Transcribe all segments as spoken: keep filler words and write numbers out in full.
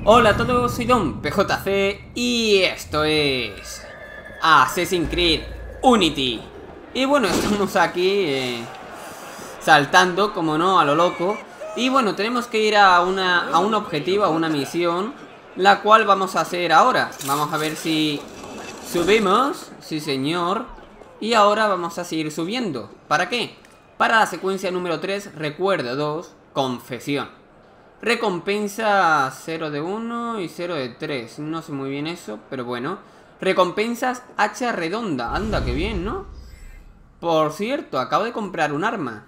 Hola a todos, soy Don P J C y esto es Assassin's Creed Unity. Y bueno, estamos aquí eh, saltando, como no, a lo loco. Y bueno, tenemos que ir a, una, a un objetivo, a una misión, la cual vamos a hacer ahora. Vamos a ver si subimos, sí señor. Y ahora vamos a seguir subiendo. ¿Para qué? Para la secuencia número tres, recuerdo dos, confesión. Recompensa cero de uno y cero de tres. No sé muy bien eso, pero bueno. Recompensas hacha redonda. Anda, qué bien, ¿no? Por cierto, acabo de comprar un arma.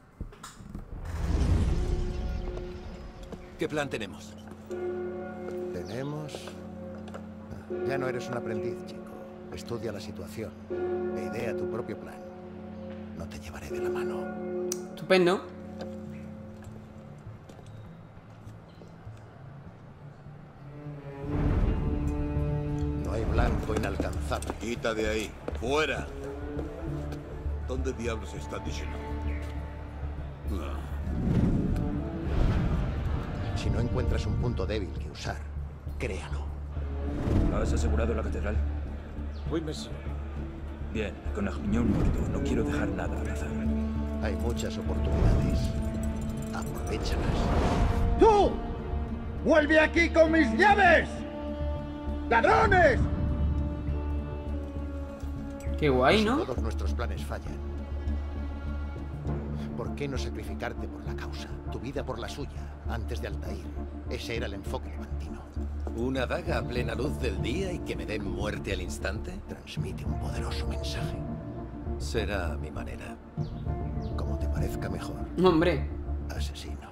¿Qué plan tenemos? Tenemos... Ya no eres un aprendiz, chico. Estudia la situación e idea tu propio plan. No te llevaré de la mano. Estupendo. No hay blanco inalcanzable. Quita de ahí. ¡Fuera! ¿Dónde diablos está Dishino? Si no encuentras un punto débil que usar, créalo. ¿Has asegurado la catedral? Oui, monsieur. Bien, con Agnión muerto, no quiero dejar nada al azar. Hay muchas oportunidades. Aprovéchalas. ¡Tú! ¡Vuelve aquí con mis llaves! ¡Ladrones! Qué guay, Si ¿no? todos nuestros planes fallan, ¿por qué no sacrificarte por la causa, tu vida por la suya, antes de Altair? Ese era el enfoque levantino. ¿Una daga a plena luz del día y que me den muerte al instante? Transmite un poderoso mensaje. Será a mi manera. Como te parezca mejor, Hombre, asesino.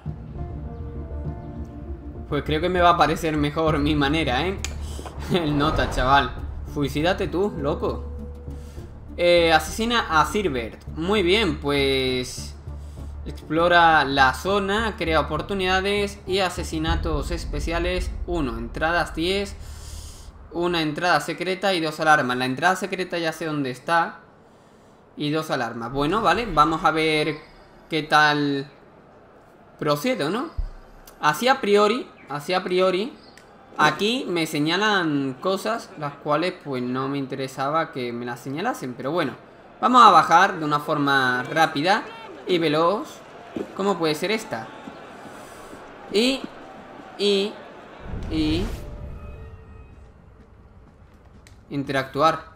pues creo que me va a parecer mejor mi manera, ¿eh? El nota, chaval. Suicídate tú, loco. Eh, asesina a Sirbert. Muy bien, pues... Explora la zona, crea oportunidades y asesinatos especiales. uno, entradas diez. Una entrada secreta y dos alarmas. La entrada secreta ya sé dónde está. Y dos alarmas. Bueno, vale, vamos a ver qué tal procedo, ¿no? Así a priori, así a priori, aquí me señalan cosas las cuales pues no me interesaba que me las señalasen. Pero bueno, vamos a bajar de una forma rápida y veloz. ¿Cómo puede ser esta? Y Y Y interactuar.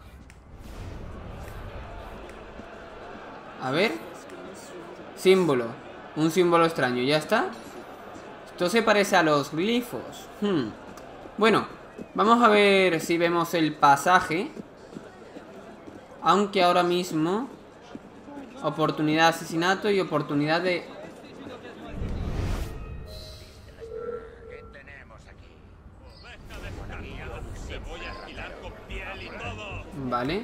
A ver. Símbolo. Un símbolo extraño, ya está. Esto se parece a los glifos. hmm. Bueno, vamos a ver si vemos el pasaje. Aunque ahora mismo oportunidad de asesinato y oportunidad de... ¿Qué tenemos aquí? Vale.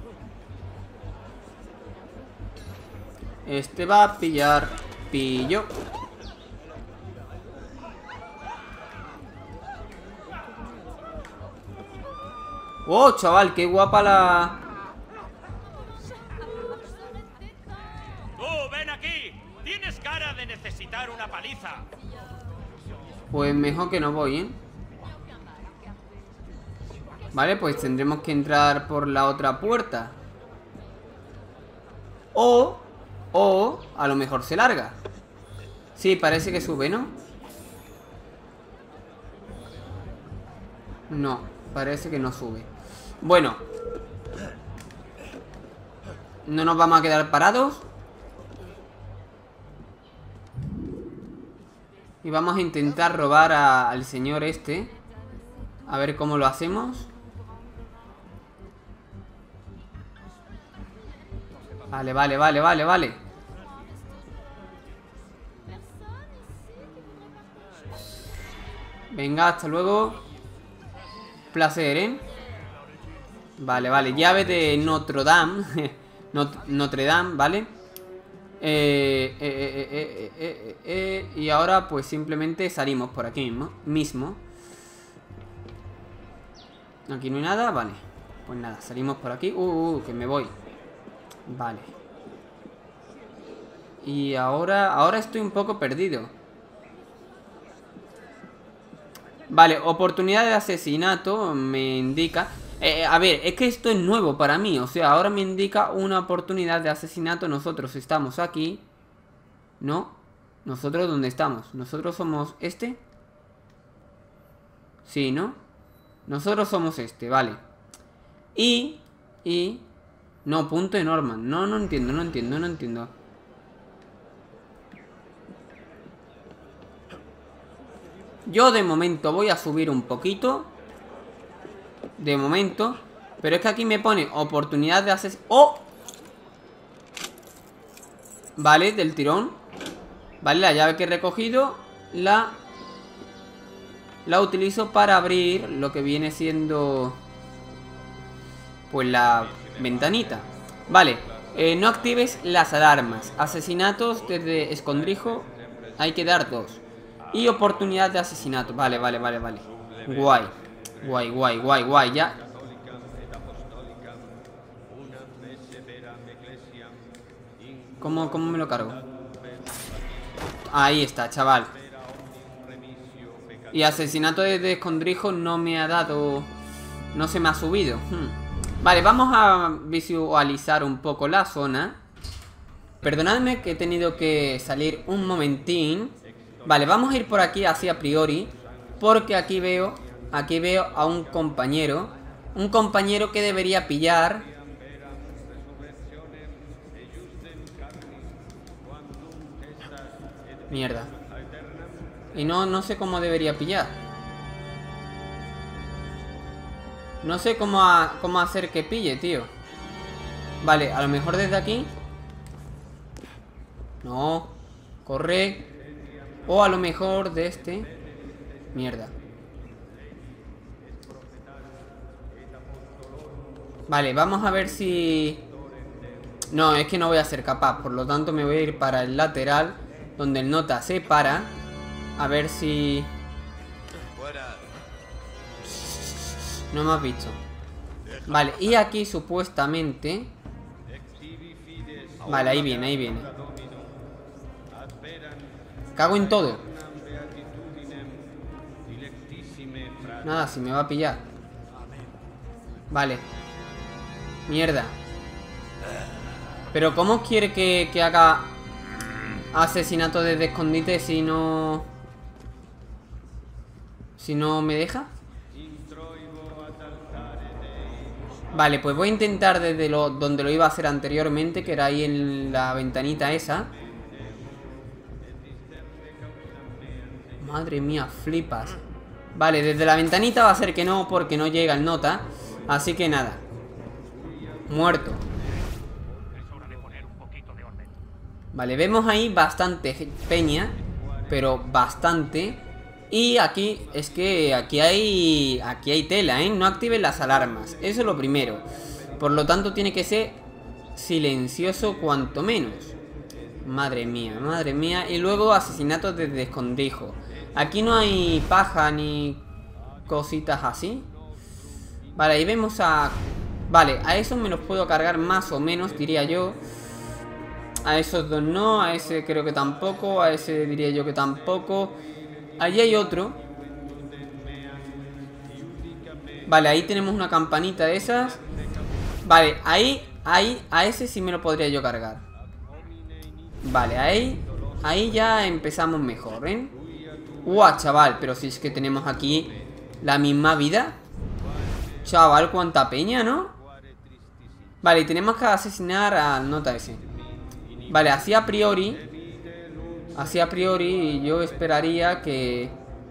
Este va a pillar. Pillo. Oh, chaval, qué guapa la... Tienes cara de necesitar una paliza. Pues mejor que no voy, ¿eh? Vale, pues tendremos que entrar por la otra puerta. O... O... A lo mejor se larga. Sí, parece que sube, ¿no? No, parece que no sube. Bueno. No nos vamos a quedar parados. Y vamos a intentar robar a, al señor este. A ver cómo lo hacemos. Vale, vale, vale, vale, vale. Venga, hasta luego. Placer, ¿eh? Vale, vale, llave de Notre Dame. Not Notre Dame, ¿vale? Eh, eh, eh, eh, eh, eh, eh, y ahora pues simplemente salimos por aquí mismo, mismo. Aquí no hay nada, vale. Pues nada, salimos por aquí. Uh, uh, que me voy. Vale. Y ahora, ahora estoy un poco perdido. Vale, oportunidad de asesinato me indica... Eh, a ver, es que esto es nuevo para mí. O sea, ahora me indica una oportunidad de asesinato. Nosotros estamos aquí. ¿No? ¿Nosotros dónde estamos? ¿Nosotros somos este? Sí, ¿no? Nosotros somos este, vale. Y... Y... No, punto de Norman. No, no entiendo, no entiendo, no entiendo. Yo de momento voy a subir un poquito. De momento. Pero es que aquí me pone oportunidad de ases... ¡Oh! Vale, del tirón. Vale, la llave que he recogido La... La utilizo para abrir lo que viene siendo... Pues la ventanita. Vale, eh, no actives las alarmas. Asesinatos desde escondrijo. Hay que dar dos. Y oportunidad de asesinato. Vale, vale, vale, vale. Guay. Guay, guay, guay, guay. Ya. ¿Cómo, cómo me lo cargo? Ahí está, chaval. Y asesinato desde escondrijo no me ha dado... No se me ha subido. Hmm. Vale, vamos a visualizar un poco la zona. Perdonadme que he tenido que salir un momentín. Vale, vamos a ir por aquí así a priori. Porque aquí veo... Aquí veo a un compañero. Un compañero que debería pillar. Mierda. Y no, no sé cómo debería pillar. No sé cómo, a, cómo hacer que pille, tío. Vale, a lo mejor desde aquí. No. Corre. O a lo mejor de este. Mierda. Vale, vamos a ver si... No, es que no voy a ser capaz. Por lo tanto me voy a ir para el lateral, donde el nota se para. A ver si... No me has visto. Vale, y aquí supuestamente... Vale, ahí viene, ahí viene. Cago en todo. Nada, si me va a pillar. Vale. Mierda. Pero ¿cómo quiere que, que haga asesinato desde escondite si no... Si no me deja? Vale, pues voy a intentar desde lo, donde lo iba a hacer anteriormente, que era ahí en la ventanita esa. Madre mía, flipas. Vale, desde la ventanita va a ser que no, porque no llega el nota. Así que nada. Muerto. Vale, vemos ahí bastante peña, pero bastante. Y aquí, es que aquí hay Aquí hay tela, ¿eh? No activen las alarmas. Eso es lo primero. Por lo tanto tiene que ser silencioso cuanto menos. Madre mía, madre mía. Y luego asesinatos desde escondrijo. Aquí no hay paja ni cositas así. Vale, ahí vemos a... Vale, a esos me los puedo cargar más o menos, diría yo. A esos dos no, a ese creo que tampoco. A ese diría yo que tampoco. Allí hay otro. Vale, ahí tenemos una campanita de esas. Vale, ahí, ahí, a ese sí me lo podría yo cargar. Vale, ahí, ahí ya empezamos mejor, ¿eh? Uah, chaval, pero si es que tenemos aquí la misma vida. Chaval, cuánta peña, ¿no? Vale, y tenemos que asesinar al nota ese. Vale, así a priori... Así a priori yo esperaría que...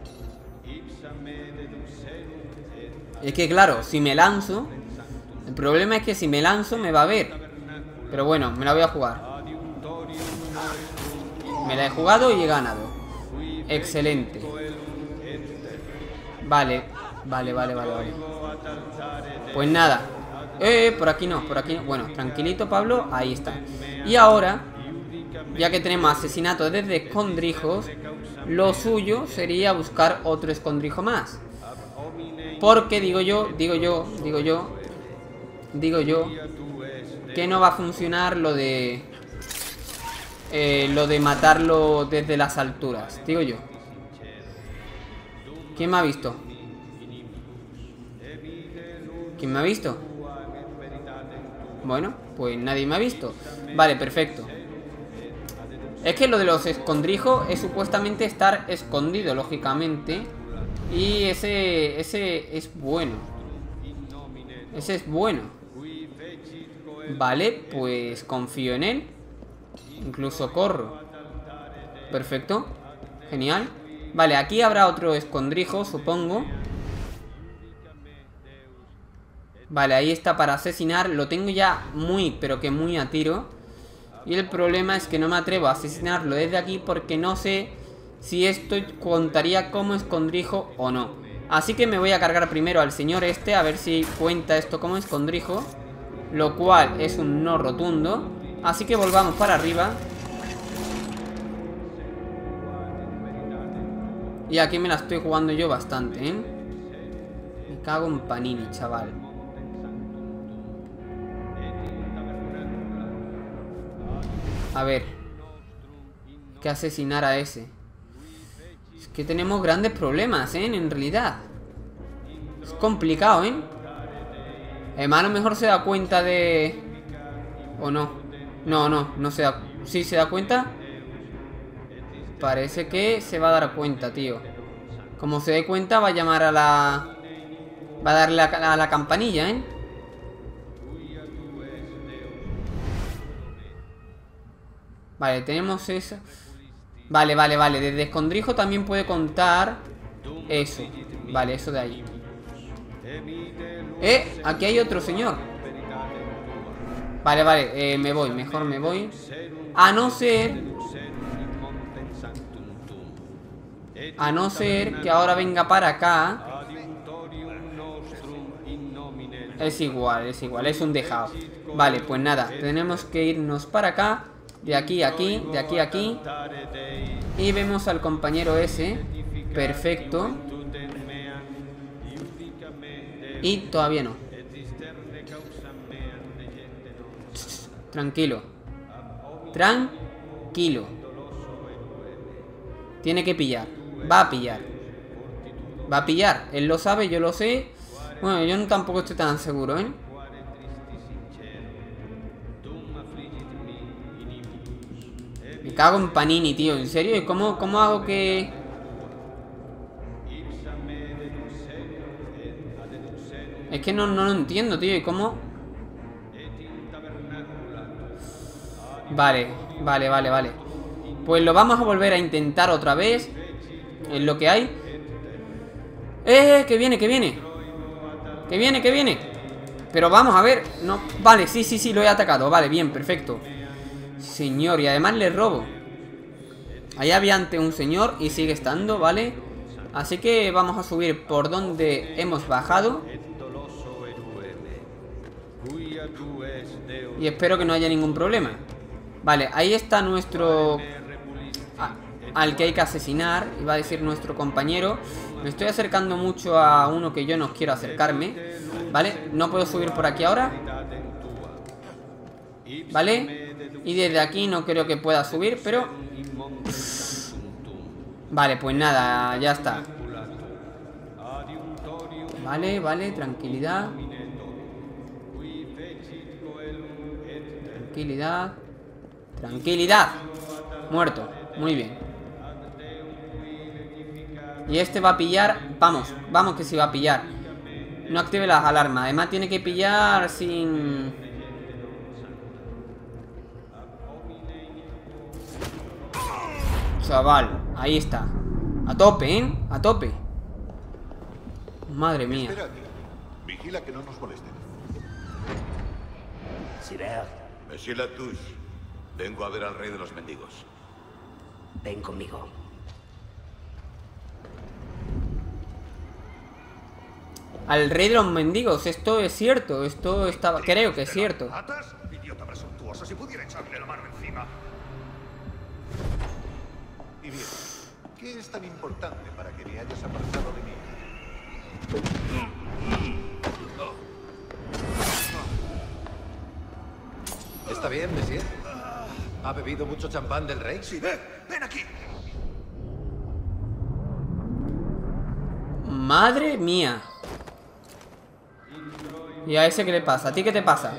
Es que claro, si me lanzo... El problema es que si me lanzo me va a ver. Pero bueno, me la voy a jugar. Me la he jugado y he ganado. Excelente. Vale, vale, vale, vale, vale. Pues nada. Eh, por aquí no, por aquí no. Bueno, tranquilito, Pablo, ahí está. Y ahora... Ya que tenemos asesinato desde escondrijos, lo suyo sería buscar otro escondrijo más. Porque digo yo, digo yo, digo yo, digo yo, que no va a funcionar lo de... Eh, lo de matarlo desde las alturas, digo yo. ¿Quién me ha visto? ¿Quién me ha visto? Bueno, pues nadie me ha visto. Vale, perfecto. Es que lo de los escondrijos es supuestamente estar escondido, lógicamente. Y ese, ese es bueno. Ese es bueno. Vale, pues confío en él. Incluso corro. Perfecto. Genial. Vale, aquí habrá otro escondrijo, supongo. Vale, ahí está para asesinar. Lo tengo ya muy, pero que muy a tiro. Y el problema es que no me atrevo a asesinarlo desde aquí porque no sé si esto contaría como escondrijo o no. Así que me voy a cargar primero al señor este, a ver si cuenta esto como escondrijo. Lo cual es un no rotundo. Así que volvamos para arriba. Y aquí me la estoy jugando yo bastante, ¿eh? Me cago en Panini, chaval. A ver. Hay que asesinar a ese. Es que tenemos grandes problemas, ¿eh? En realidad. Es complicado, ¿eh? Además, a lo mejor se da cuenta de... ¿O no? No, no, no se da... ¿Sí se da cuenta? Parece que se va a dar cuenta, tío. Como se dé cuenta, va a llamar a la... Va a darle a la campanilla, ¿eh? Vale, tenemos esa. Vale, vale, vale. Desde escondrijo también puede contar eso. Vale, eso de ahí. Eh, aquí hay otro señor. Vale, vale, eh, me voy, mejor me voy. A no ser... A no ser que ahora venga para acá. Es igual, es igual, es un dejado. Vale, pues nada, tenemos que irnos para acá. De aquí a aquí, de aquí a aquí. Y vemos al compañero ese. Perfecto. Y todavía no. Tranquilo. Tranquilo. Tiene que pillar. Va a pillar. Va a pillar. Él lo sabe, yo lo sé. Bueno, yo no, tampoco estoy tan seguro, ¿eh? Me cago en Panini, tío. ¿En serio? ¿Y cómo, cómo hago que...? Es que no, no lo entiendo, tío. ¿Y cómo...? Vale, vale, vale, vale. Pues lo vamos a volver a intentar otra vez. Es lo que hay. ¡Eh! ¡Que viene, que viene! ¡Que viene, que viene! Pero vamos a ver. No, vale, sí, sí, sí, lo he atacado. Vale, bien, perfecto. Señor, y además le robo. Ahí había ante un señor y sigue estando, ¿vale? Así que vamos a subir por donde hemos bajado. Y espero que no haya ningún problema. Vale, ahí está nuestro... A, al que hay que asesinar. Iba a decir nuestro compañero. Me estoy acercando mucho a uno que yo no quiero acercarme. Vale, no puedo subir por aquí ahora. Vale. Y desde aquí no creo que pueda subir, pero... Vale, pues nada, ya está. Vale, vale, tranquilidad. Tranquilidad. Tranquilidad. Muerto, muy bien. Y este va a pillar. Vamos, vamos que sí va a pillar. No active las alarmas. Además tiene que pillar sin... Chaval, ahí está. A tope, ¿eh? A tope. Madre mía. Espera aquí. Vigila que no nos molesten. Sire, Monsieur Latouche, vengo a ver al rey de los mendigos. ven conmigo. Al rey de los mendigos, esto es cierto. Esto estaba, creo que es cierto. ¿Matas? Idiota presuntuoso, si pudiera echarle la mano encima. Y bien, ¿qué es tan importante para que me hayas apartado de mí? ¿Está bien, Monsieur? ¿Ha bebido mucho champán del rey? Sí, ven, ven aquí. Madre mía. ¿Y a ese qué le pasa? ¿A ti qué te pasa?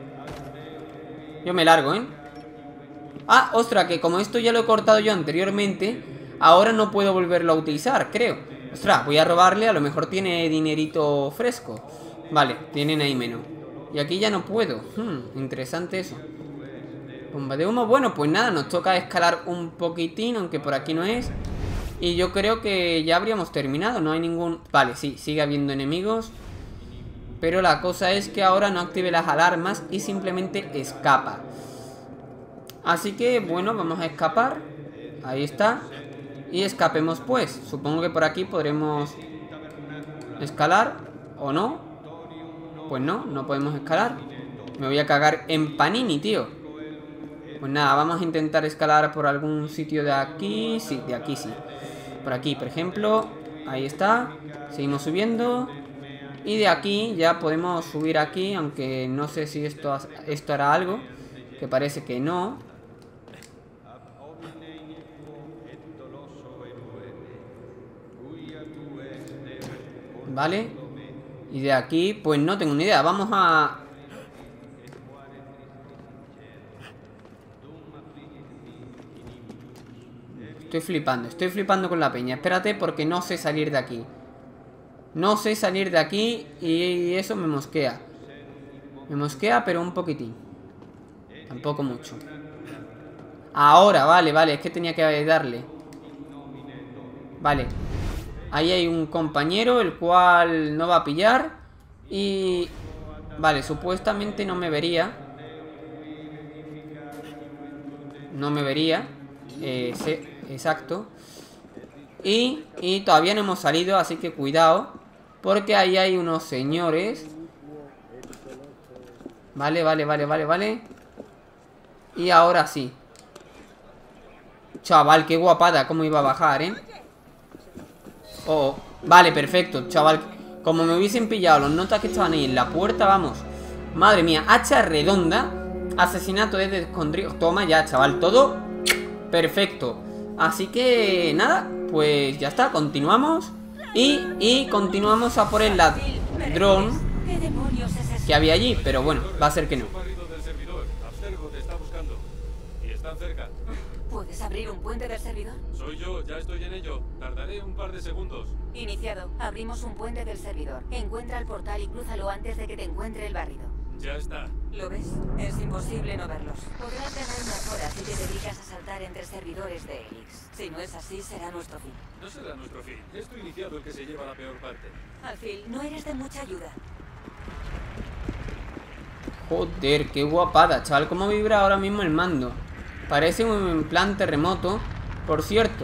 Yo me largo, ¿eh? Ah, ostras, que como esto ya lo he cortado yo anteriormente, ahora no puedo volverlo a utilizar, creo. Ostras, voy a robarle, a lo mejor tiene dinerito fresco. Vale, tienen ahí menos. Y aquí ya no puedo. Hmm, interesante eso. Bomba de humo. Bueno, pues nada, nos toca escalar un poquitín, aunque por aquí no es. Y yo creo que ya habríamos terminado. No hay ningún... Vale, sí, sigue habiendo enemigos. Pero la cosa es que ahora no active las alarmas y simplemente escapa. Así que, bueno, vamos a escapar. Ahí está. Y escapemos pues. Supongo que por aquí podremos escalar. ¿O no? Pues no, no podemos escalar. Me voy a cagar en panini, tío. Pues nada, vamos a intentar escalar por algún sitio de aquí. Sí, de aquí sí. Por aquí, por ejemplo. Ahí está. Seguimos subiendo. Y de aquí ya podemos subir aquí. Aunque no sé si esto, esto hará algo. Que parece que no. Vale. Y de aquí, pues no tengo ni idea. Vamos a... Estoy flipando, estoy flipando con la peña. Espérate porque no sé salir de aquí. No sé salir de aquí y eso me mosquea. Me mosquea, pero un poquitín. Tampoco mucho. Ahora, vale, vale, es que tenía que darle. Vale. Ahí hay un compañero, el cual no va a pillar. Y... Vale, supuestamente no me vería. No me vería. Eh, sí, exacto. Y, y todavía no hemos salido, así que cuidado. Porque ahí hay unos señores. Vale, vale, vale, vale, vale. Y ahora sí. Chaval, qué guapada, cómo iba a bajar, ¿eh? Oh, vale, perfecto, chaval. Como me hubiesen pillado los notas que estaban ahí en la puerta, vamos. Madre mía, hacha redonda. Asesinato desde escondrijo. Toma ya, chaval, todo perfecto. Así que, nada, pues ya está, continuamos. Y, y continuamos a por el ladrón que había allí, pero bueno, va a ser que no. ¿Puedes abrir un puente del servidor? Soy yo, ya estoy en ello. Tardaré un par de segundos. Iniciado. Abrimos un puente del servidor. Encuentra el portal y crúzalo antes de que te encuentre el barrido. Ya está. ¿Lo ves? Es imposible no verlos. Podrás ganar unas horas si te dedicas a saltar entre servidores de Helix. Si no es así, será nuestro fin. No será nuestro fin. Es tu iniciado el que se lleva la peor parte. Alfil, no eres de mucha ayuda. Joder, qué guapada, chaval. Cómo vibra ahora mismo el mando. Parece un plan terremoto. Por cierto.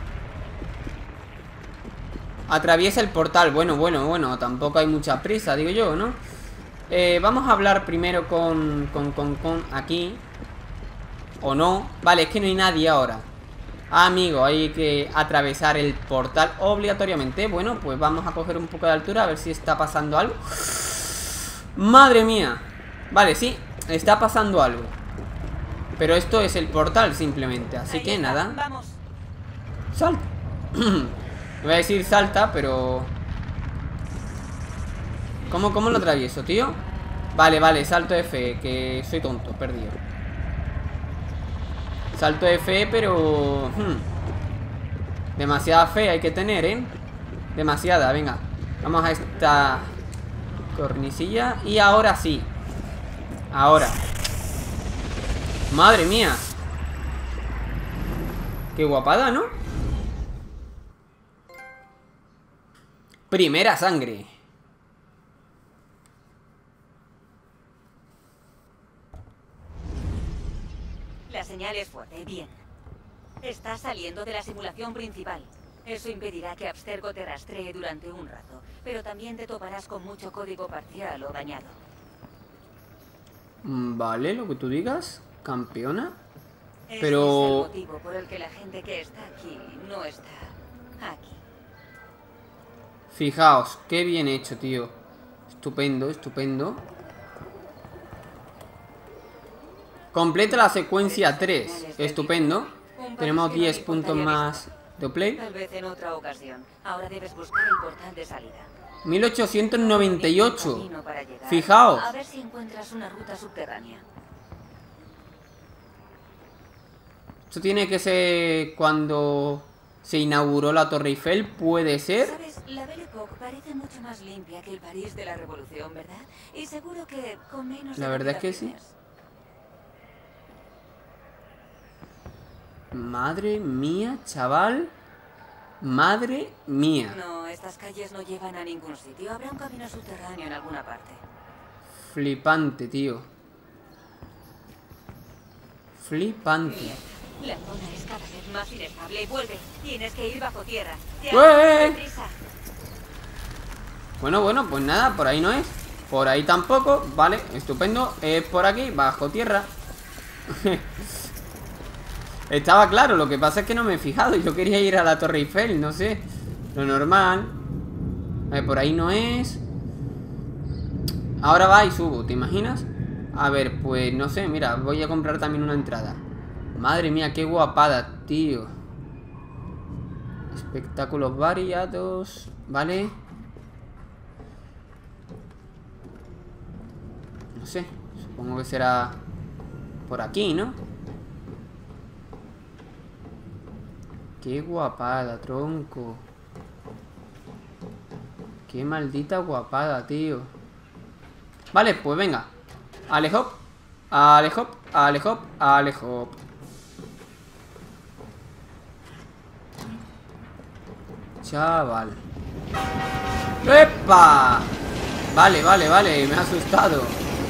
Atraviesa el portal. Bueno, bueno, bueno. Tampoco hay mucha prisa, digo yo, ¿no? Eh, vamos a hablar primero con, con, con, con aquí. ¿O no? Vale, es que no hay nadie ahora. Ah, amigo, hay que atravesar el portal obligatoriamente. Bueno, pues vamos a coger un poco de altura. A ver si está pasando algo. ¡Madre mía! Vale, sí, está pasando algo. Pero esto es el portal simplemente. Así que nada. Vamos. Salta. Voy a decir salta, pero... ¿Cómo, cómo lo atravieso, tío? Vale, vale, salto F, que soy tonto, perdido. Salto F, pero... Hmm. Demasiada fe hay que tener, ¿eh? Demasiada, venga. Vamos a esta cornisilla. Y ahora sí. Ahora. Madre mía. Qué guapada, ¿no? Primera sangre. La señal es fuerte, bien. Estás saliendo de la simulación principal. Eso impedirá que Abstergo te rastree durante un rato, pero también te toparás con mucho código parcial o dañado. Vale, lo que tú digas, campeona. Ese Pero... es el motivo por el que la gente que está aquí no está aquí. Fijaos, qué bien hecho, tío. Estupendo, estupendo. Completa la secuencia tres. Estupendo. Tenemos diez puntos más Doppler. Tal vez en otra ocasión. Ahora debes buscar el portal de salida. mil ochocientos noventa y ocho. Camino para llegar. Fijaos. A ver si encuentras una ruta subterránea. Esto tiene que ser cuando se inauguró la Torre Eiffel, ¿puede ser? ¿Sabes? La Belle Époque parece mucho más limpia que el París de la Revolución, ¿verdad? Y seguro que con menos La verdad es que sí. habitaciones. Madre mía, chaval. Madre mía. No, estas calles no llevan a ningún sitio. Habrá un camino subterráneo en alguna parte. Flipante, tío. Flipante. La zona es cada vez más inestable y vuelve. Tienes que ir bajo tierra. ¡Ya! ¡Ué! ¡Deprisa! Bueno, bueno, pues nada, por ahí no es. Por ahí tampoco, vale, estupendo. Es por aquí, bajo tierra. Estaba claro, lo que pasa es que no me he fijado. Yo quería ir a la Torre Eiffel, no sé. Lo normal. Vale, por ahí no es. Ahora va y subo, ¿te imaginas? A ver, pues no sé, mira, voy a comprar también una entrada. Madre mía, qué guapada, tío. Espectáculos variados. Vale. No sé, supongo que será por aquí, ¿no? Qué guapada, tronco. Qué maldita guapada, tío. Vale, pues venga. Alejop, alejop, alejop, alejop. Chaval. ¡Epa! Vale, vale, vale, me ha asustado.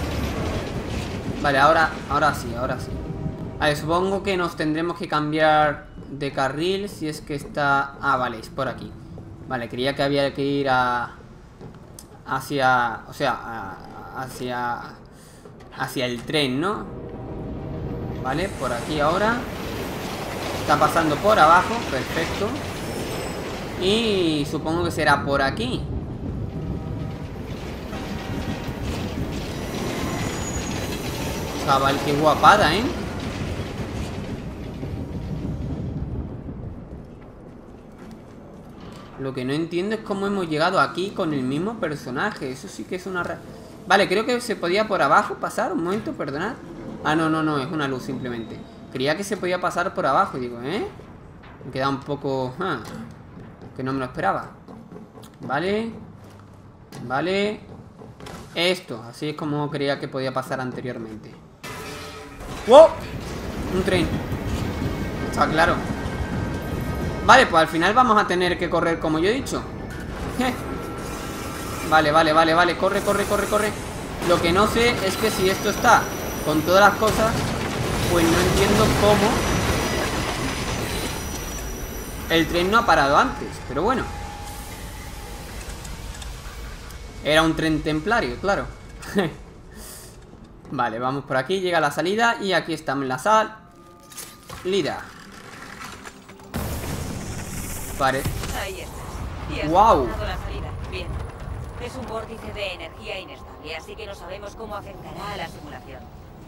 Vale, ahora, ahora sí, ahora sí. Vale, supongo que nos tendremos que cambiar de carril si es que está... Ah, vale, es por aquí. Vale, creía que había que ir a... Hacia... O sea, a... hacia... Hacia el tren, ¿no? Vale, por aquí ahora. Está pasando por abajo, perfecto. Y supongo que será por aquí. Chaval, qué guapada, ¿eh? Lo que no entiendo es cómo hemos llegado aquí con el mismo personaje. Eso sí que es una... Ra... Vale, creo que se podía por abajo pasar. Un momento, perdonad. Ah, no, no, no, es una luz simplemente. Creía que se podía pasar por abajo y digo, ¿eh? Me queda un poco... ¿eh? Que no me lo esperaba. Vale. Vale. Esto, así es como creía que podía pasar anteriormente. ¡Wow! Un tren. Está claro. Vale, pues al final vamos a tener que correr como yo he dicho. Vale, vale, vale, vale. Corre, corre, corre, corre. Lo que no sé es que si esto está con todas las cosas, pues no entiendo cómo el tren no ha parado antes. Pero bueno. Era un tren templario, claro. Vale, vamos por aquí. Llega la salida y aquí estamos en la salida. Vale. Ahí estás. Y has Wow. encontrado la salida. Bien. Es un vórtice de energía inestable, así que no sabemos cómo afectará a la simulación.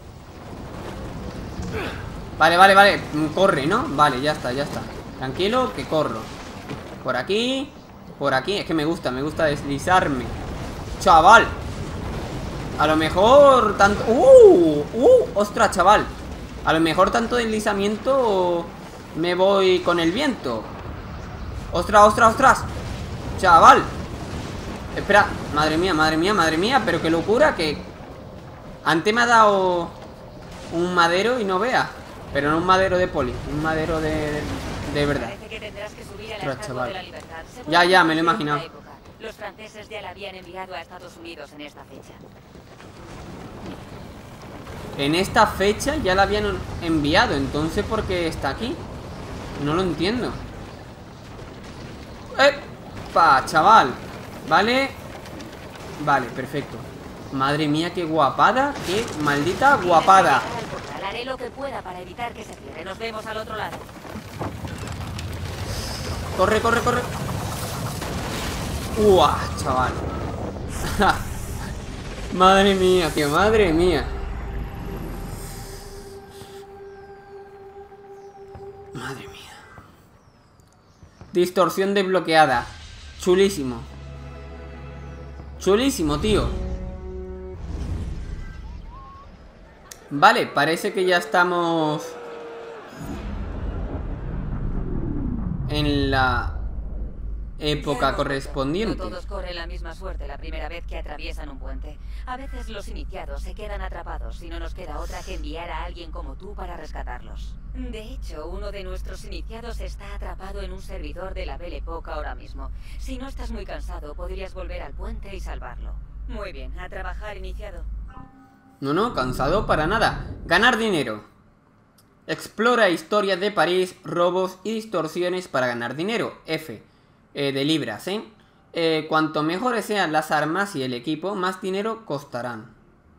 Vale, vale, vale. Corre, ¿no? Vale, ya está, ya está. Tranquilo, que corro. Por aquí. Por aquí. Es que me gusta, me gusta deslizarme. Chaval. A lo mejor tanto... ¡Uh! ¡Uh! ¡Ostras, chaval! A lo mejor tanto deslizamiento me voy con el viento. ¡Ostras, ostras, ostras! ¡Chaval! Espera, madre mía, madre mía, madre mía. Pero qué locura, que... Antes me ha dado un madero y no vea. Pero no un madero de poli, un madero de, de, de verdad. Parece que tendrás que subir a la Ostras, Estatua chaval. de la Libertad. Ya, ya, me lo he Seguramente imaginado. en esta época. Los franceses ya la habían enviado a Estados Unidos en esta fecha. En esta fecha ya la habían enviado. Entonces, ¿por qué está aquí? No lo entiendo. ¡Epa, chaval! Vale. Vale, perfecto. Madre mía, qué guapada. Qué maldita guapada. Haré lo que pueda para evitar que se cierre. Nos vemos al otro lado. Corre, corre, corre. ¡Uah, chaval! Madre mía, tío, madre mía. Madre mía. Distorsión desbloqueada. Chulísimo. Chulísimo, tío. Vale, parece que ya estamos en la época correspondiente. No todos corren la misma suerte la primera vez que atraviesan un puente. A veces los iniciados se quedan atrapados y no nos queda otra que enviar a alguien como tú para rescatarlos. De hecho, uno de nuestros iniciados está atrapado en un servidor de la Belle Époque ahora mismo. Si no estás muy cansado, podrías volver al puente y salvarlo. Muy bien, a trabajar, iniciado. No, no, cansado para nada. Ganar dinero. Explora historias de París, robos y distorsiones para ganar dinero. F. Eh, de libras, ¿eh? ¿eh? Cuanto mejores sean las armas y el equipo, más dinero costarán.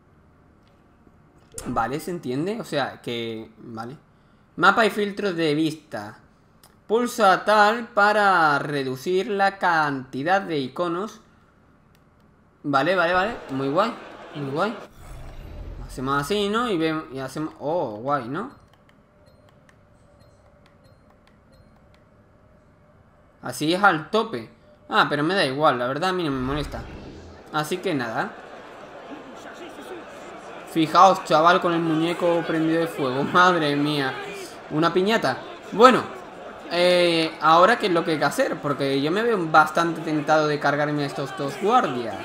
Vale, ¿se entiende? O sea, que... Vale. Mapa y filtros de vista. Pulsa tal para reducir la cantidad de iconos. Vale, vale, vale. Muy guay. Muy guay. Hacemos así, ¿no? Y vemos... Y hacemos... Oh, guay, ¿no? Así es al tope. Ah, pero me da igual, la verdad a mí no me molesta. Así que nada. Fijaos, chaval, con el muñeco prendido de fuego. Madre mía. Una piñata. Bueno, eh, ahora qué es lo que hay que hacer, porque yo me veo bastante tentado de cargarme a estos dos guardias.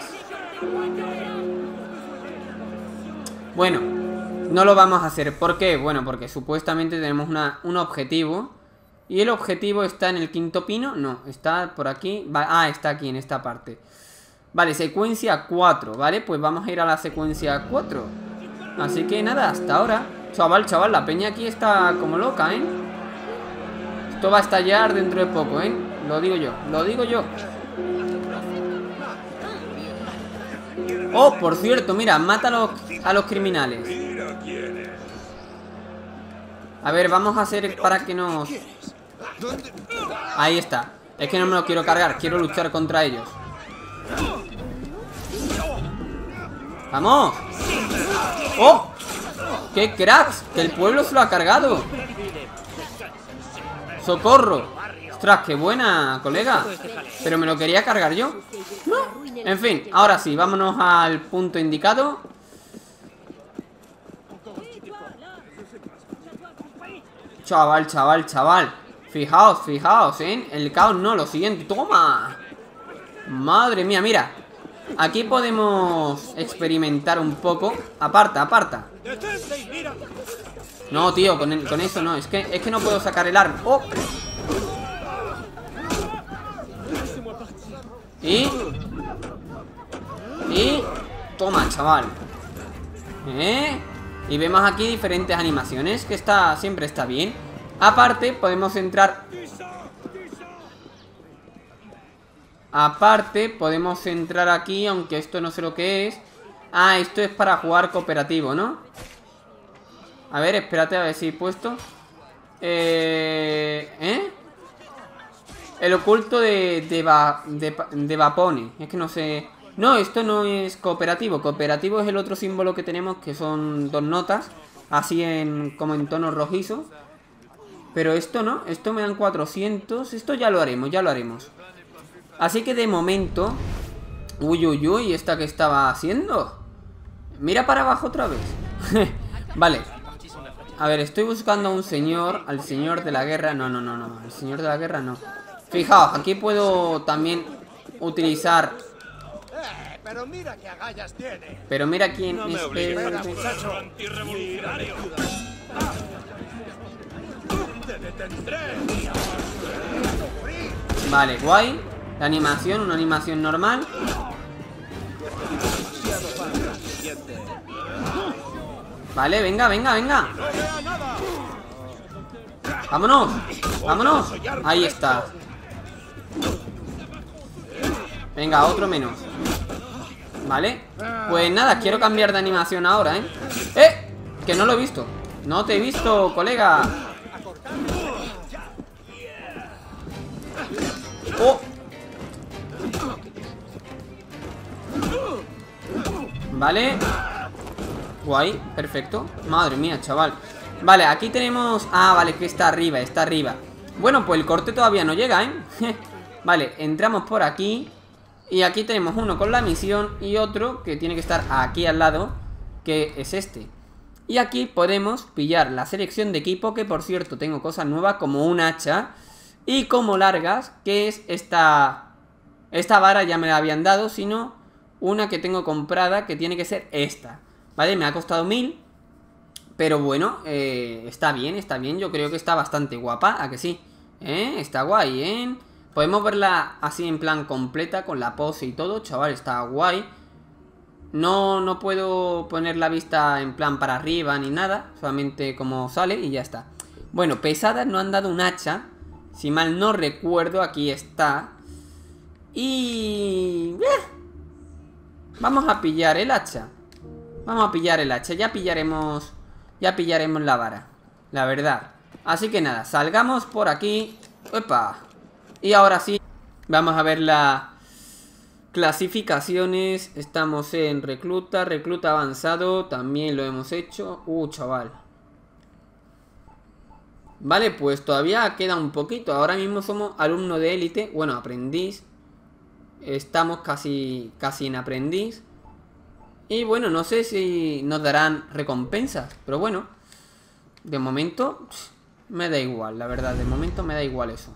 Bueno, no lo vamos a hacer. ¿Por qué? Bueno, porque supuestamente tenemos una, un objetivo. Y el objetivo está en el quinto pino. No, está por aquí. Ah, está aquí en esta parte. Vale, secuencia cuatro. Vale, pues vamos a ir a la secuencia cuatro. Así que nada, hasta ahora. Chaval, chaval, la peña aquí está como loca, ¿eh? Esto va a estallar dentro de poco, ¿eh? Lo digo yo, lo digo yo. Oh, por cierto, mira, mata a los, a los criminales. A ver, vamos a hacer para que nos... Ahí está. Es que no me lo quiero cargar, quiero luchar contra ellos. ¡Vamos! ¡Oh! ¡Qué cracks! Que el pueblo se lo ha cargado. ¡Socorro! ¡Ostras, qué buena, colega! Pero me lo quería cargar yo. No. En fin, ahora sí, vámonos al punto indicado. Chaval, chaval, chaval. Fijaos, fijaos, ¿eh? El caos no, lo siguiente. ¡Toma! Madre mía, mira. Aquí podemos experimentar un poco. Aparta, aparta. No, tío, con, el, con eso no. Es que, es que no puedo sacar el arma. ¡Oh! Y... Y... Toma, chaval. ¿Eh? Y vemos aquí diferentes animaciones, que está siempre está bien. Aparte, podemos entrar... Aparte, podemos entrar aquí, aunque esto no sé lo que es. Ah, esto es para jugar cooperativo, ¿no? A ver, espérate a ver si he puesto. Eh... ¿Eh? El oculto de, de, va, de, de Vapone. Es que no sé... No, esto no es cooperativo. Cooperativo es el otro símbolo que tenemos, que son dos notas. Así en como en tono rojizo. Pero esto no, esto me dan cuatrocientos. Esto ya lo haremos, ya lo haremos. Así que de momento... Uy, uy, uy, ¿esta que estaba haciendo? Mira para abajo otra vez. Vale. A ver, estoy buscando a un señor. Al señor de la guerra. No, no, no, no. Al señor de la guerra no. Fijaos, aquí puedo también utilizar... Eh, pero mira qué agallas tiene. Pero mira quién no es me obligues, este... muchacho. Antirrevolucionario. Te detendré. Vale, guay. La animación, una animación normal. Vale, venga, venga, venga. Vámonos, vámonos. Ahí está. Venga, otro menos. Vale. Pues nada, quiero cambiar de animación ahora, ¿eh? ¡Eh! Que no lo he visto. No te he visto, colega. ¡Oh! Vale. Guay, perfecto. Madre mía, chaval. Vale, aquí tenemos... Ah, vale, que está arriba, está arriba. Bueno, pues el corte todavía no llega, ¿eh? Vale, entramos por aquí. Y aquí tenemos uno con la misión y otro que tiene que estar aquí al lado, que es este. Y aquí podemos pillar la selección de equipo, que por cierto tengo cosas nuevas como un hacha. Y como largas, que es esta... Esta vara ya me la habían dado, sino una que tengo comprada, que tiene que ser esta. Vale, me ha costado mil. Pero bueno, eh, está bien, está bien. Yo creo que está bastante guapa, ¿a que sí? ¿Eh? Está guay, ¿eh? Podemos verla así en plan completa, con la pose y todo, chaval, está guay. No, no puedo poner la vista en plan para arriba ni nada, solamente como sale y ya está. Bueno, pesadas no han dado un hacha, si mal no recuerdo, aquí está. Y... vamos a pillar el hacha. Vamos a pillar el hacha, ya pillaremos... Ya pillaremos la vara, la verdad. Así que nada, salgamos por aquí. ¡Epa! Y ahora sí, vamos a ver las clasificaciones. Estamos en recluta, recluta avanzado, también lo hemos hecho. Uh, chaval. Vale, pues todavía queda un poquito. Ahora mismo somos alumno de élite, bueno, aprendiz. Estamos casi, casi en aprendiz. Y bueno, no sé si nos darán recompensas, pero bueno, de momento me da igual, la verdad, de momento me da igual eso.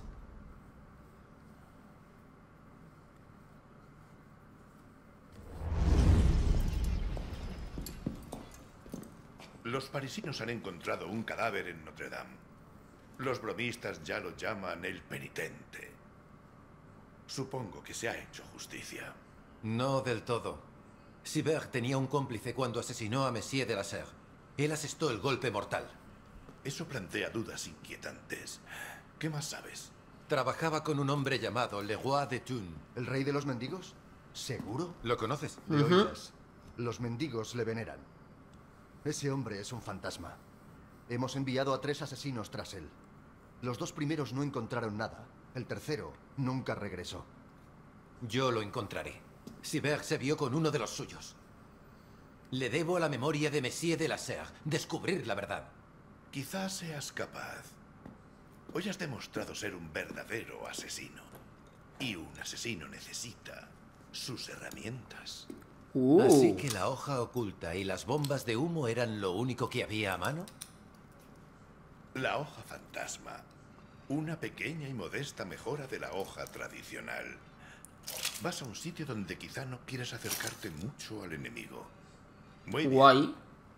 Los parisinos han encontrado un cadáver en Notre Dame. Los bromistas ya lo llaman el penitente. Supongo que se ha hecho justicia. No del todo. Sivert tenía un cómplice cuando asesinó a Messier de la Serre. Él asestó el golpe mortal. Eso plantea dudas inquietantes. ¿Qué más sabes? Trabajaba con un hombre llamado Le Roi de Thun. ¿El rey de los mendigos? ¿Seguro? ¿Lo conoces? De oídas. Los mendigos le veneran. Ese hombre es un fantasma. Hemos enviado a tres asesinos tras él. Los dos primeros no encontraron nada. El tercero nunca regresó. Yo lo encontraré. Sivert se vio con uno de los suyos. Le debo a la memoria de Messier de la Serre descubrir la verdad. Quizás seas capaz. Hoy has demostrado ser un verdadero asesino. Y un asesino necesita sus herramientas. Uh. Así que la hoja oculta y las bombas de humo eran lo único que había a mano. La hoja fantasma. Una pequeña y modesta mejora de la hoja tradicional. Vas a un sitio donde quizá no quieres acercarte mucho al enemigo. Muy bien. Guay.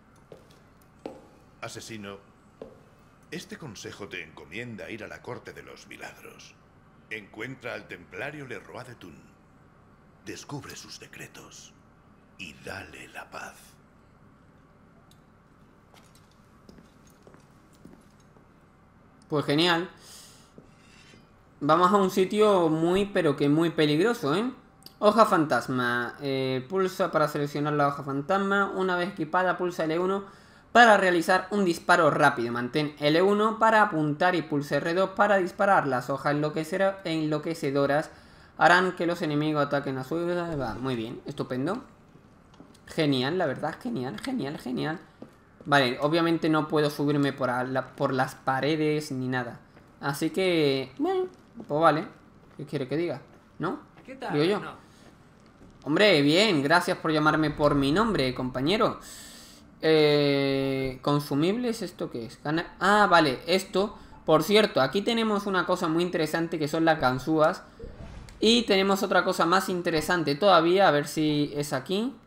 Asesino, este consejo te encomienda ir a la Corte de los Milagros. Encuentra al templario Le Roi de Thun. Descubre sus decretos. Y dale la paz. Pues genial. Vamos a un sitio muy, pero que muy peligroso, ¿eh? Hoja fantasma. Eh, pulsa para seleccionar la hoja fantasma. Una vez equipada, pulsa L uno para realizar un disparo rápido. Mantén L uno para apuntar y pulsa R dos para disparar. Las hojas enloquecedoras harán que los enemigos ataquen a su... Va, muy bien, estupendo. Genial, la verdad, genial, genial, genial. Vale, obviamente no puedo subirme por, la, por las paredes ni nada. Así que, bueno, pues vale. ¿Qué quiere que diga? ¿No? ¿Qué tal? Digo yo. No. Hombre, bien, gracias por llamarme por mi nombre, compañero. Eh, ¿Consumibles? ¿Esto qué es? Gana... Ah, vale, esto. Por cierto, aquí tenemos una cosa muy interesante que son las ganzúas. Y tenemos otra cosa más interesante todavía, a ver si es aquí.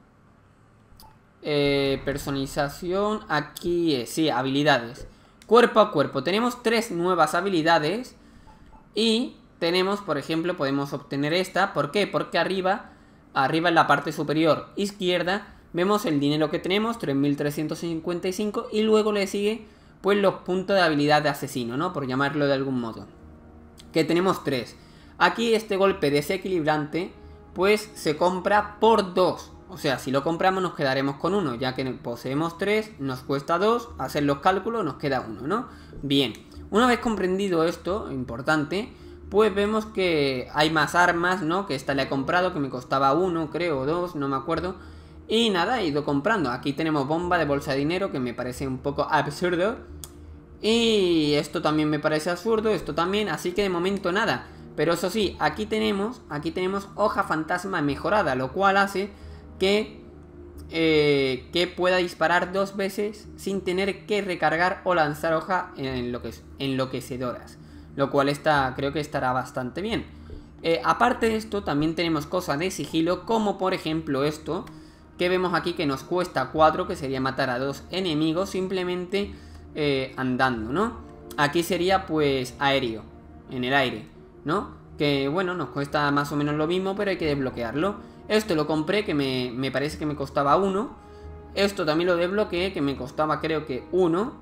Eh, personalización, aquí es, sí, habilidades. Cuerpo a cuerpo, tenemos tres nuevas habilidades. Y tenemos, por ejemplo, podemos obtener esta. ¿Por qué? Porque arriba, arriba en la parte superior izquierda, vemos el dinero que tenemos, tres mil trescientos cincuenta y cinco. Y luego le sigue, pues, los puntos de habilidad de asesino, ¿no? Por llamarlo de algún modo. Que tenemos tres. Aquí este golpe desequilibrante, pues, se compra por dos. O sea, si lo compramos nos quedaremos con uno, ya que poseemos tres, nos cuesta dos, hacer los cálculos nos queda uno, ¿no? Bien, una vez comprendido esto, importante, pues vemos que hay más armas, ¿no? Que esta la he comprado, que me costaba uno, creo, o dos, no me acuerdo. Y nada, he ido comprando. Aquí tenemos bomba de bolsa de dinero, que me parece un poco absurdo. Y esto también me parece absurdo, esto también, así que de momento nada. Pero eso sí, aquí tenemos, aquí tenemos hoja fantasma mejorada, lo cual hace que, eh, que pueda disparar dos veces sin tener que recargar o lanzar hoja enloque- enloquecedoras. Lo cual está, creo que estará bastante bien. Eh, aparte de esto, también tenemos cosas de sigilo, como por ejemplo esto, que vemos aquí que nos cuesta cuatro, que sería matar a dos enemigos simplemente eh, andando, ¿no? Aquí sería pues aéreo, en el aire, ¿no? Que bueno, nos cuesta más o menos lo mismo, pero hay que desbloquearlo. Esto lo compré, que me, me parece que me costaba uno. Esto también lo desbloqueé, que me costaba creo que uno.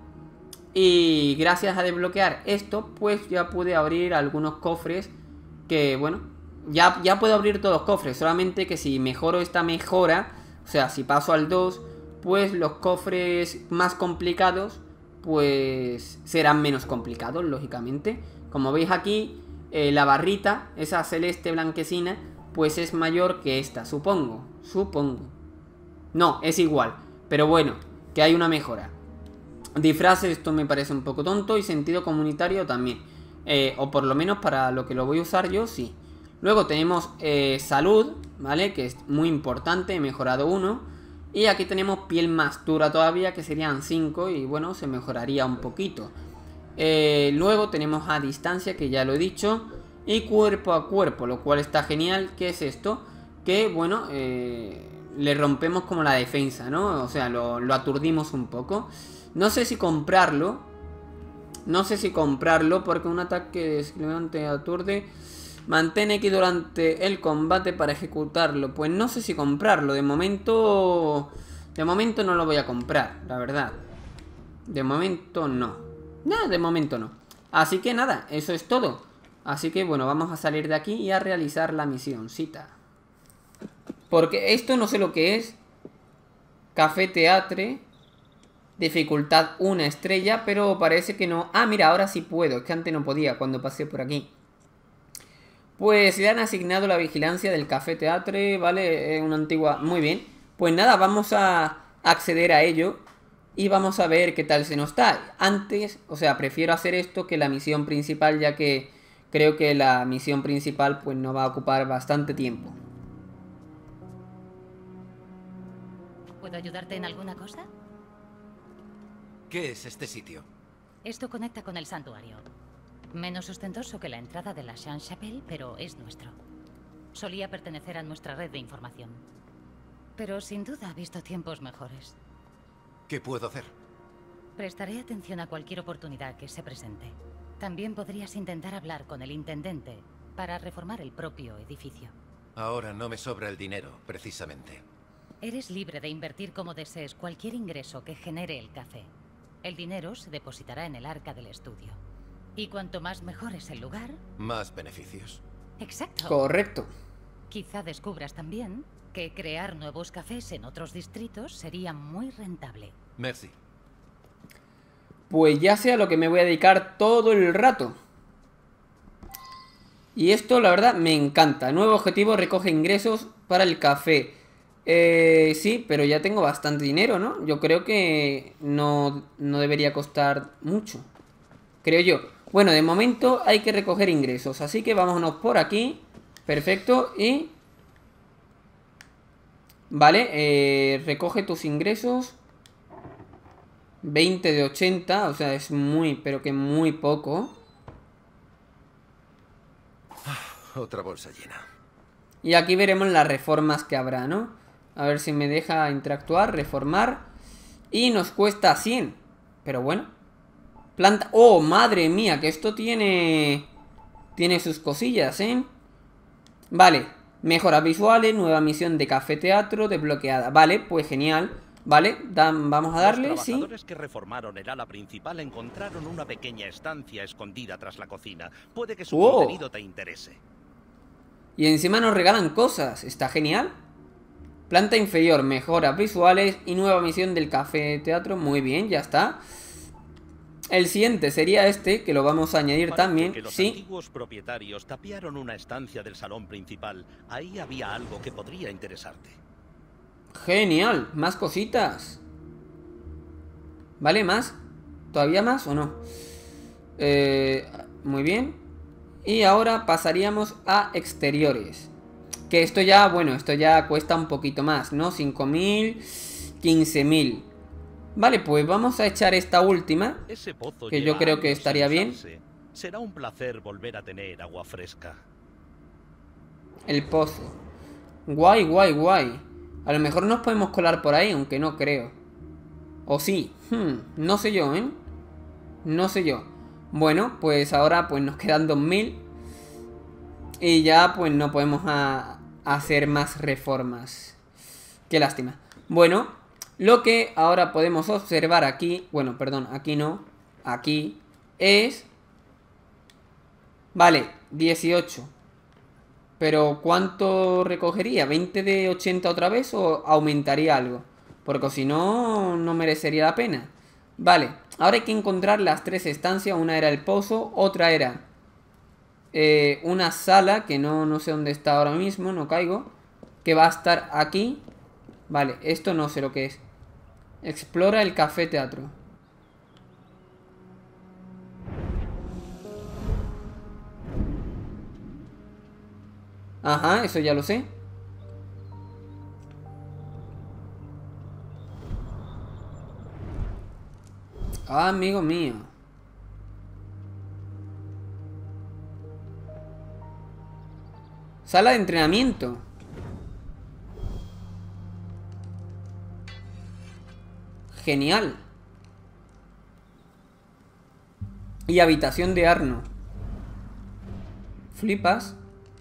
Y gracias a desbloquear esto, pues ya pude abrir algunos cofres que, bueno, ya, ya puedo abrir todos los cofres. Solamente que si mejoro esta mejora, o sea, si paso al dos, pues los cofres más complicados, pues serán menos complicados, lógicamente. Como veis aquí, eh, la barrita, esa celeste blanquecina, pues es mayor que esta, supongo. Supongo. No, es igual. Pero bueno, que hay una mejora. Disfraces, esto me parece un poco tonto. Y sentido comunitario también. Eh, o por lo menos para lo que lo voy a usar yo, sí. Luego tenemos eh, salud, ¿vale? Que es muy importante, he mejorado uno. Y aquí tenemos piel más dura todavía, que serían cinco. Y bueno, se mejoraría un poquito. Eh, luego tenemos a distancia, que ya lo he dicho. Y cuerpo a cuerpo, lo cual está genial. ¿Qué es esto? Que bueno, eh, le rompemos como la defensa, ¿no? O sea, lo, lo aturdimos un poco. No sé si comprarlo. No sé si comprarlo, porque un ataque simplemente aturde. Mantén X durante el combate para ejecutarlo. Pues no sé si comprarlo. De momento... De momento no lo voy a comprar, la verdad. De momento no. No, de momento no. Así que nada, eso es todo. Así que bueno, vamos a salir de aquí y a realizar la misioncita. Porque esto no sé lo que es. Café Teatre. Dificultad una estrella, pero parece que no. Ah, mira, ahora sí puedo. Es que antes no podía cuando pasé por aquí. Pues le han asignado la vigilancia del Café Teatre, ¿vale? Es una antigua... Muy bien. Pues nada, vamos a acceder a ello. Y vamos a ver qué tal se nos da. Antes, o sea, prefiero hacer esto que la misión principal, ya que creo que la misión principal pues nos va a ocupar bastante tiempo. ¿Puedo ayudarte en alguna cosa? ¿Qué es este sitio? Esto conecta con el santuario. Menos ostentoso que la entrada de la Sainte-Chapelle, pero es nuestro. Solía pertenecer a nuestra red de información. Pero sin duda ha visto tiempos mejores. ¿Qué puedo hacer? Prestaré atención a cualquier oportunidad que se presente. También podrías intentar hablar con el intendente para reformar el propio edificio. Ahora no me sobra el dinero, precisamente. Eres libre de invertir como desees cualquier ingreso que genere el café. El dinero se depositará en el arca del estudio. Y cuanto más mejor es el lugar... Más beneficios. Exacto. Correcto. Quizá descubras también que crear nuevos cafés en otros distritos sería muy rentable. Merci. Pues ya sé a lo que me voy a dedicar todo el rato. Y esto, la verdad, me encanta. Nuevo objetivo, recoge ingresos para el café. Eh, sí, pero ya tengo bastante dinero, ¿no? Yo creo que no, no debería costar mucho. Creo yo. Bueno, de momento hay que recoger ingresos. Así que vámonos por aquí. Perfecto. Y... Vale, eh, recoge tus ingresos. veinte de ochenta. O sea, es muy, pero que muy poco. Otra bolsa llena. Y aquí veremos las reformas que habrá, ¿no? A ver si me deja interactuar, reformar. Y nos cuesta cien. Pero bueno. Planta... ¡Oh, madre mía! Que esto tiene... Tiene sus cosillas, ¿eh? Vale. Mejoras visuales, nueva misión de Café Teatro desbloqueada. Vale, pues genial. Vale, dan, vamos a darle, Los sí. Los trabajadores que reformaron el ala principal encontraron una pequeña estancia escondida tras la cocina. Puede que su Oh. contenido te interese. Y encima nos regalan cosas. Está genial. Planta inferior, mejoras visuales y nueva misión del Café Teatro. Muy bien, ya está. El siguiente sería este, que lo vamos a añadir Parece también. que los Sí. antiguos propietarios tapiaron una estancia del salón principal. Ahí había algo que podría interesarte. Genial, más cositas. Vale, más. ¿Todavía más o no? Eh, muy bien. Y ahora pasaríamos a exteriores. Que esto ya, bueno, esto ya cuesta un poquito más, ¿no? cinco mil, quince mil. Vale, pues vamos a echar esta última. Ese pozo que yo lleva creo que años estaría sin bien. usarse. Será un placer volver a tener agua fresca. El pozo. Guay, guay, guay. A lo mejor nos podemos colar por ahí, aunque no creo. O sí. Hmm, no sé yo, ¿eh? No sé yo. Bueno, pues ahora pues nos quedan dos mil. Y ya pues no podemos a, a hacer más reformas. Qué lástima. Bueno, lo que ahora podemos observar aquí... Bueno, perdón, aquí no. Aquí es... Vale, dieciocho. Pero ¿cuánto recogería? ¿veinte de ochenta otra vez o aumentaría algo? Porque si no, no merecería la pena. Vale, ahora hay que encontrar las tres estancias. Una era el pozo, otra era eh, una sala, que no, no sé dónde está ahora mismo, no caigo. Que va a estar aquí. Vale, esto no sé lo que es. Explora el café teatro. Ajá, eso ya lo sé. Ah, amigo mío. Sala de entrenamiento. Genial. Y habitación de Arno. Flipas.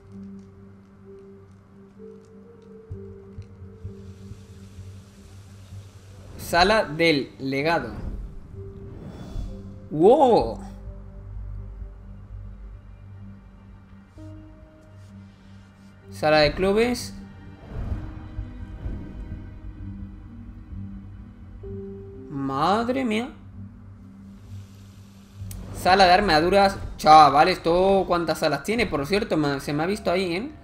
Sala del legado. ¡Wow! Sala de clubes. Madre mía. Sala de armaduras. Chaval, ¿esto cuántas salas tiene? Por cierto, se me ha visto ahí, ¿eh?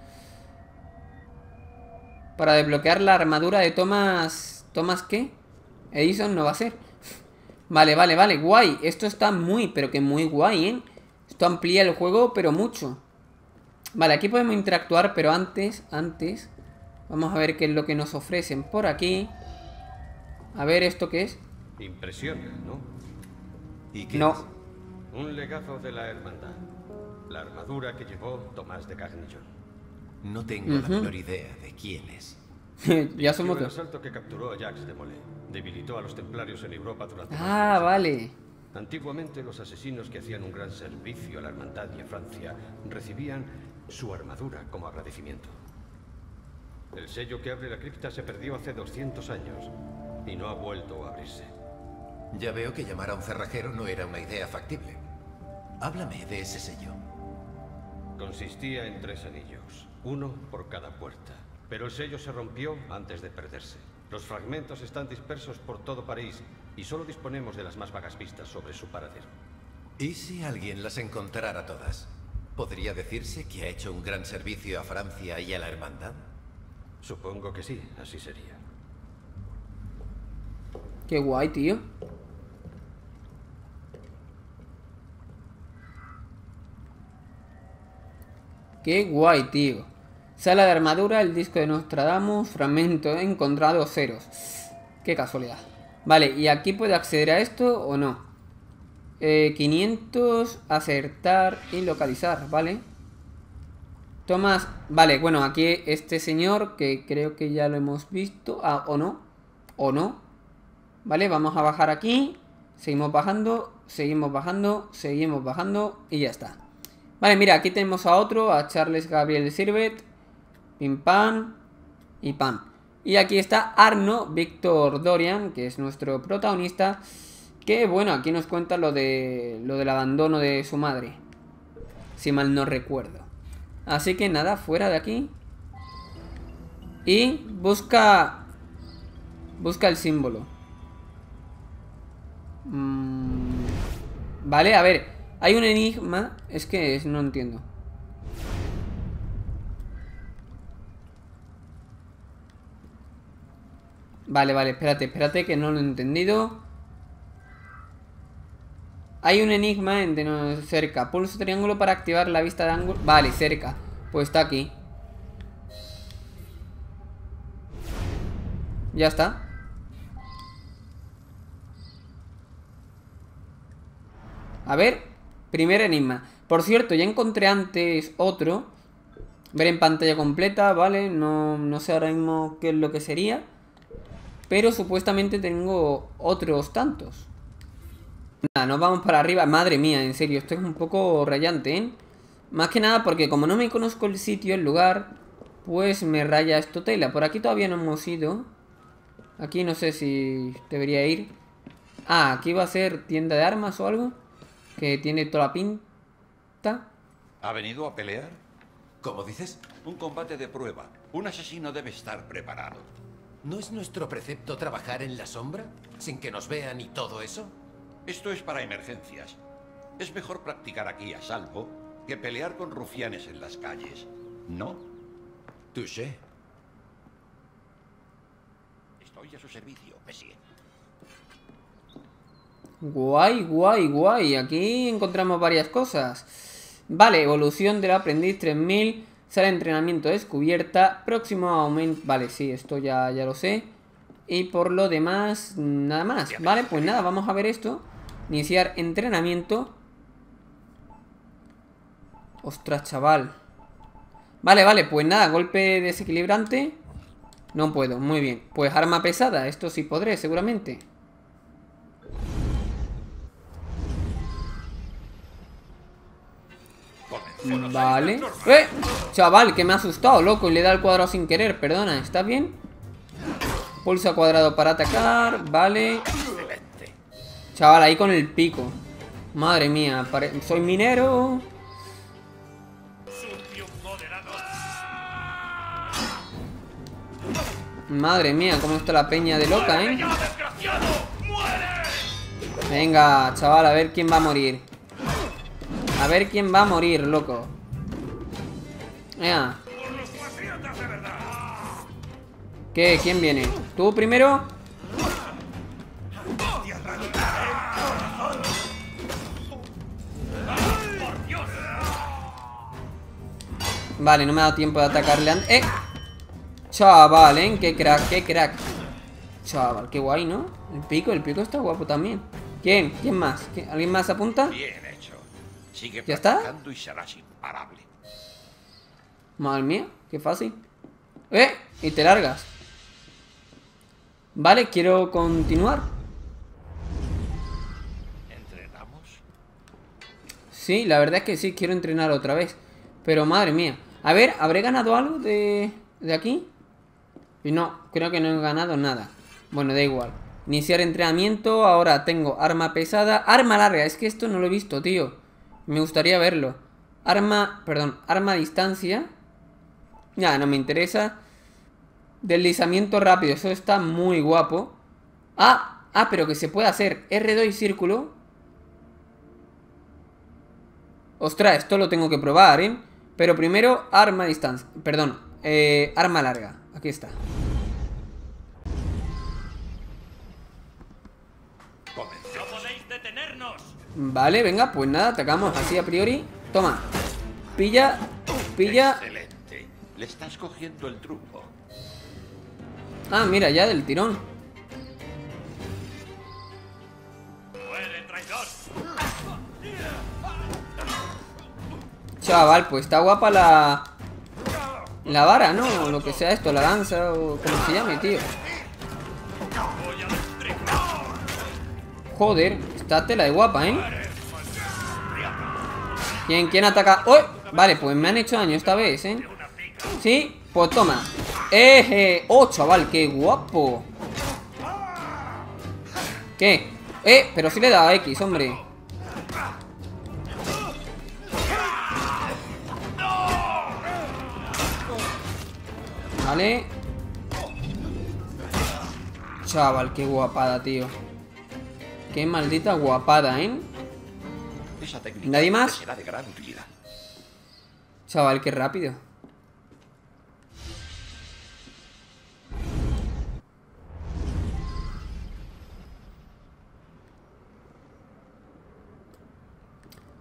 Para desbloquear la armadura de Thomas... ¿Thomas qué? Edison no va a ser. Vale, vale, vale, guay. Esto está muy, pero que muy guay, ¿eh? Esto amplía el juego, pero mucho. Vale, aquí podemos interactuar, pero antes, antes vamos a ver qué es lo que nos ofrecen por aquí. A ver, ¿esto qué es? Impresiona, ¿no? ¿Y qué No. es? Un legazo de la hermandad. La armadura que llevó Tomás de Cagnillon. No tengo Ujú. la menor idea de quién es. Ya somos El dos. asalto que capturó a Jacques de Molay debilitó a los templarios en Europa durante Ah, vale. Antiguamente, los asesinos que hacían un gran servicio a la hermandad y a Francia recibían su armadura como agradecimiento. El sello que abre la cripta se perdió hace doscientos años y no ha vuelto a abrirse. Ya veo que llamar a un cerrajero no era una idea factible. Háblame de ese sello. Consistía en tres anillos, uno por cada puerta. Pero el sello se rompió antes de perderse. Los fragmentos están dispersos por todo París y solo disponemos de las más vagas pistas sobre su paradero. ¿Y si alguien las encontrara todas? ¿Podría decirse que ha hecho un gran servicio a Francia y a la hermandad? Supongo que sí, así sería. Qué guay, tío. Qué guay, tío. Sala de armadura, el disco de Nostradamus, fragmento encontrado, ceros. Qué casualidad. Vale, ¿y aquí puedo acceder a esto o no? Eh, quinientos, acertar y localizar, ¿vale? Tomás, vale, bueno, aquí este señor, que creo que ya lo hemos visto. Ah, o no, o no. Vale, vamos a bajar aquí. Seguimos bajando, seguimos bajando, seguimos bajando y ya está. Vale, mira, aquí tenemos a otro, a Charles Gabriel Sirvet. Pim pam y pam. Y aquí está Arno Victor Dorian, que es nuestro protagonista. Que bueno, aquí nos cuenta lo de lo del abandono de su madre, si mal no recuerdo. Así que nada, fuera de aquí. Y busca Busca el símbolo. mm, Vale, a ver, hay un enigma. Es que es, no entiendo. Vale, vale, espérate, espérate que no lo he entendido. Hay un enigma en de no, cerca. Pulso triángulo para activar la vista de ángulo. Vale, cerca. Pues está aquí. Ya está. A ver, primer enigma. Por cierto, ya encontré antes otro. Ver en pantalla completa, ¿vale? No, no sé ahora mismo qué es lo que sería. Pero supuestamente tengo otros tantos. Nada, nos vamos para arriba. Madre mía, en serio, esto es un poco rayante, ¿eh? Más que nada porque como no me conozco el sitio, el lugar, pues me raya esto tela. Por aquí todavía no hemos ido. Aquí no sé si debería ir. Ah, aquí va a ser tienda de armas o algo. Que tiene toda la pinta. ¿Ha venido a pelear? ¿Cómo dices? Un combate de prueba. Un asesino debe estar preparado. ¿No es nuestro precepto trabajar en la sombra? Sin que nos vean y todo eso. Esto es para emergencias. Es mejor practicar aquí a salvo que pelear con rufianes en las calles. ¿No? Touché. Estoy a su servicio, Monsieur. Guay, guay, guay. Aquí encontramos varias cosas. Vale, evolución del aprendiz tres mil. Sala de entrenamiento descubierta. Próximo aumento. Vale, sí, esto ya, ya lo sé. Y por lo demás, nada más. Vale, pues nada, vamos a ver esto. Iniciar entrenamiento. Ostras, chaval. Vale, vale, pues nada, golpe desequilibrante. No puedo, muy bien. Pues arma pesada, esto sí podré, seguramente. Vale. ¡Eh! Chaval, que me ha asustado, loco. Y le da el cuadrado sin querer, perdona, ¿estás bien? Pulsa cuadrado para atacar. Vale. Chaval, ahí con el pico. Madre mía, pare... soy minero. Madre mía, cómo está la peña de loca, ¿eh? Venga, chaval, a ver quién va a morir. A ver quién va a morir, loco. Ya. ¿Qué? ¿Quién viene? ¿Tú primero? Vale, no me ha dado tiempo de atacarle antes. ¡Eh! Chaval, ¿eh? Qué crack, qué crack. Chaval, qué guay, ¿no? El pico, el pico está guapo también. ¿Quién? ¿Quién más? ¿Quién? ¿Alguien más apunta? Bien hecho. Sigue ¿Ya está? practicando y serás imparable. Madre mía, qué fácil. ¡Eh! Y te largas. Vale, quiero continuar. ¿Entrenamos? Sí, la verdad es que sí, quiero entrenar otra vez. Pero madre mía. A ver, ¿habré ganado algo de, de aquí? Y no, creo que no he ganado nada. Bueno, da igual. Iniciar entrenamiento, ahora tengo arma pesada. Arma larga, es que esto no lo he visto, tío. Me gustaría verlo. Arma, perdón, arma a distancia. Ya, no me interesa. Deslizamiento rápido, eso está muy guapo. Ah, ah, pero que se puede hacer R dos y círculo. Ostras, esto lo tengo que probar, ¿eh? Pero primero, arma a distancia. Perdón, eh, arma larga. Aquí está. ¡No podéis detenernos! Vale, venga, pues nada, atacamos así a priori. Toma. Pilla, pilla. Excelente. Le estás cogiendo el truco. Ah, mira, ya del tirón. ¡Muere, traidor! Chaval, pues está guapa la... La vara, ¿no? O lo que sea esto, la lanza o como se llame, tío. Joder, está tela de guapa, ¿eh? ¿Quién, quién ataca? ¡Oh! Vale, pues me han hecho daño esta vez, ¿eh? ¿Sí? Pues toma. ¡Eh! ¡Oh, chaval! ¡Qué guapo! ¿Qué? ¡Eh! Pero sí le he dado a X, hombre. Vale. Chaval, qué guapada, tío. Qué maldita guapada, ¿eh? Esa técnica ¿Nadie más? será de gran utilidad. Chaval, qué rápido.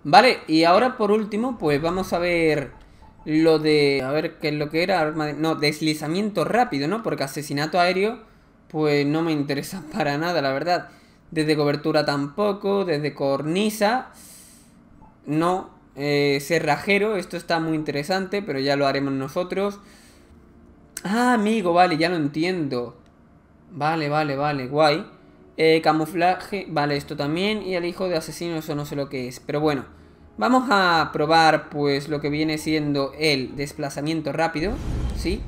Vale, y ahora por último, pues vamos a ver lo de... A ver, ¿qué es lo que era? Arma de... No, deslizamiento rápido, ¿no? Porque asesinato aéreo, pues no me interesa para nada, la verdad. Desde cobertura tampoco, desde cornisa... No, eh, cerrajero, esto está muy interesante, pero ya lo haremos nosotros. Ah, amigo, vale, ya lo entiendo. Vale, vale, vale, guay. Eh, camuflaje, vale, esto también. Y el hijo de asesino, eso no sé lo que es. Pero bueno, vamos a probar pues lo que viene siendo el desplazamiento rápido. ¿Sí?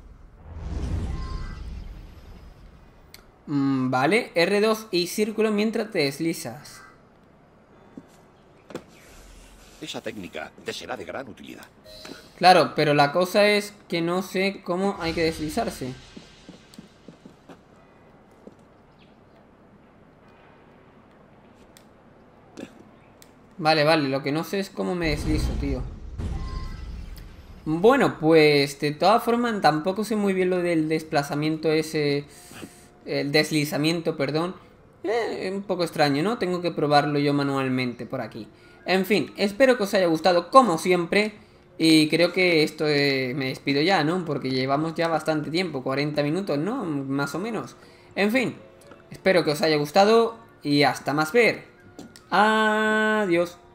Mm, vale, erre dos y círculo mientras te deslizas. Esa técnica te será de gran utilidad. Claro, pero la cosa es que no sé cómo hay que deslizarse. Vale, vale, lo que no sé es cómo me deslizo, tío. Bueno, pues de todas formas tampoco sé muy bien lo del desplazamiento ese... El deslizamiento, perdón. Eh, un poco extraño, ¿no? Tengo que probarlo yo manualmente por aquí. En fin, espero que os haya gustado como siempre. Y creo que esto eh, me despido ya, ¿no? Porque llevamos ya bastante tiempo, cuarenta minutos, ¿no? Más o menos. En fin, espero que os haya gustado y hasta más ver. Adiós.